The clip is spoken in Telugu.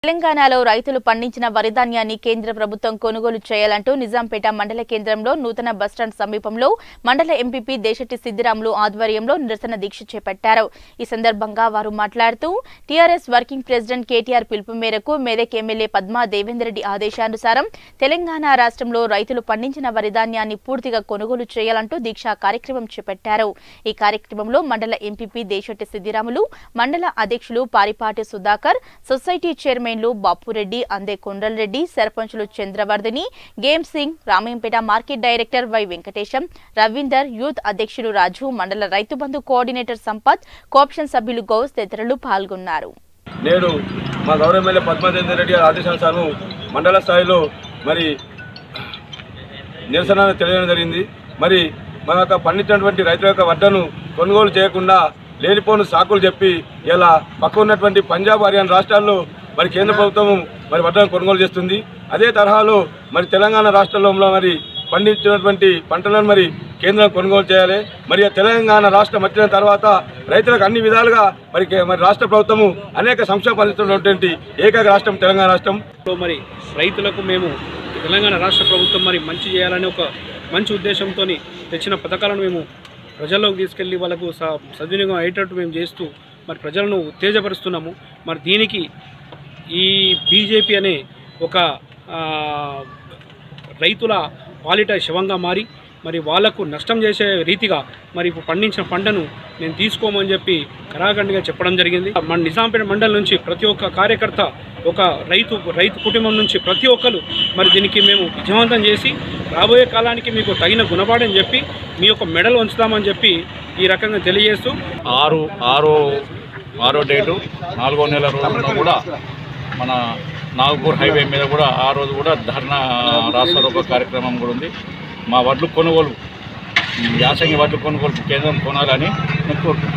తెలంగాణలో రైతులు పండించిన వరి ధాన్యాన్ని కేంద్ర ప్రభుత్వం కొనుగోలు చేయాలంటూ నిజాంపేట మండల కేంద్రంలో నూతన బస్టాండ్ సమీపంలో మండల ఎంపీపీ దేశెట్టి సిద్దిరాములు ఆధ్వర్యంలో నిరసన దీక్ష చేపట్టారు। ఈ సందర్భంగా వారు మాట్లాడుతూ టీఆర్ఎస్ వర్కింగ్ ప్రెసిడెంట్ కేటీఆర్ పిలుపు మేరకు మెదక్ ఎమ్మెల్యే పద్మా దేవేందర్ రెడ్డి ఆదేశానుసారం తెలంగాణ రాష్ట్రంలో రైతులు పండించిన వరి ధాన్యాన్ని పూర్తిగా కొనుగోలు చేయాలంటూ దీక్షా కార్యక్రమం చేపట్టారు। ఈ కార్యక్రమంలో మండల ఎంపీపీ దేశెట్టి సిద్దిరాములు, మండల అధ్యక్షులు పారిపాటి సుధాకర్, సొసైటీ చైర్మన్ బాపురెడ్డి, అందే కొండలరెడ్డి, సర్పంచులు చంద్రవర్ధిని, గేమ్ Singh, Ramayampet market director Y Venkatesham, Ravinder, youth అధ్యక్షులు రాజు, మండల రైతు బంధు కోఆర్డినేటర్ సంపత్, కోఆప్షన్ సభ్యులు గౌస్ తదితరులు పాల్గొన్నారు। నేడు మా గౌరవ ఎమ్మెల్యే పద్మా దేవేందర్ రెడ్డి గారి ఆదేశానుసారం మండల స్థాయిలో మరి నిరసన తెలియడం జరిగింది। మరి మన యొక్క పండించినటువంటి రైతుల యొక్క వడ్డను కొనుగోలు చేయకుండా లేనిపోను సాకులు చెప్పి ఇలా పక్క ఉన్నటువంటి పంజాబ్, హర్యానా రాష్ట్రాల్లో మరి కేంద్ర ప్రభుత్వం మరి వడ్డను కొనుగోలు చేస్తుంది। అదే తరహాలో మరి తెలంగాణ రాష్ట్రంలో మరి పండించినటువంటి పంటలను మరి కేంద్రం కొనుగోలు చేయాలి। మరి తెలంగాణ రాష్ట్రం వచ్చిన తర్వాత రైతులకు అన్ని విధాలుగా మరి రాష్ట్ర ప్రభుత్వము అనేక సంక్షేమ అందిస్తున్నటువంటి ఏకైక రాష్ట్రం తెలంగాణ రాష్ట్రం। మరి రైతులకు మేము తెలంగాణ రాష్ట్ర ప్రభుత్వం మరి మంచి చేయాలని ఒక మంచి ఉద్దేశంతో తెచ్చిన పథకాలను మేము ప్రజల్లోకి తీసుకెళ్లి వాళ్ళకు సద్వినియోగం అయ్యేటట్టు మేము చేస్తూ మరి ప్రజలను ఉత్తేజపరుస్తున్నాము। మరి దీనికి ఈ బీజేపీ అనే ఒక రైతుల పాలిట శవంగా మారి మరి వాళ్లకు నష్టం చేసే రీతిగా మరి పండించిన పంటను నేను తీసుకోమని చెప్పి కరాఖండిగా చెప్పడం జరిగింది। మన నిజాంపేట మండలం నుంచి ప్రతి ఒక్క కార్యకర్త, ఒక రైతు కుటుంబం నుంచి ప్రతి ఒక్కరు మరి దీనికి మేము విజయవంతం చేసి రాబోయే కాలానికి మీకు తగిన గుణపాఠం చెప్పి మీ యొక్క మెడలు ఉంచుతామని చెప్పి ఈ రకంగా తెలియజేస్తూ ఆరో డేటు 4వ నెల రోజున కూడా మన నాగపూర్ హైవే మీద కూడా ఆ రోజు కూడా ధర్నా రాస్తారోకో కార్యక్రమం కూడా ఉంది। మా వడ్లు కొనుగోలు, యాసంగి వడ్లు కొనుగోలు కేంద్రం కొనాలని నేను కోరుకుంటున్నాను।